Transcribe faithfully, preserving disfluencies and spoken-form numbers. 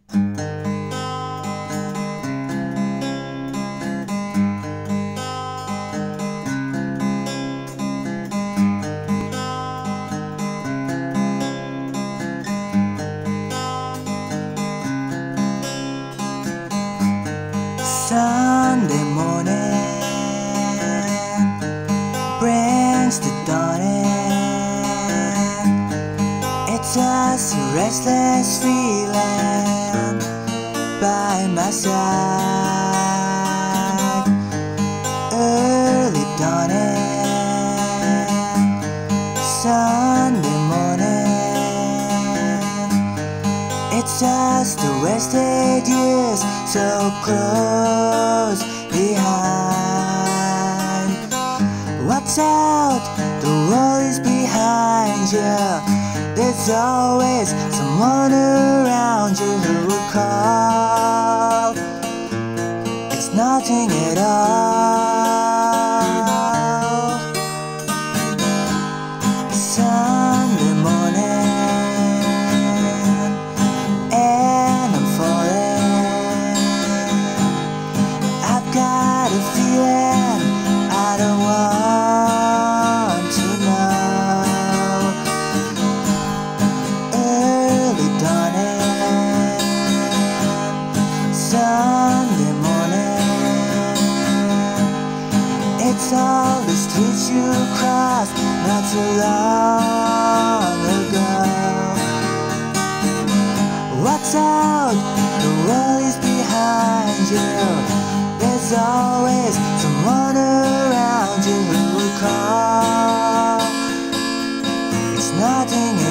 Sunday morning brings the dawning. It's just a restless feeling by my side. Early dawning, Sunday morning. It's just the wasted years so close behind. Watch out, the world is behind you. There's always someone around you who will call. It's nothing at all. Sunday morning, and I'm falling. I've got a feeling I don't want to know. Early dawning, Sunday morning. It's all the streets you crossed not too long ago. Watch out, the world is behind you. There's always someone around you who will call. It's nothing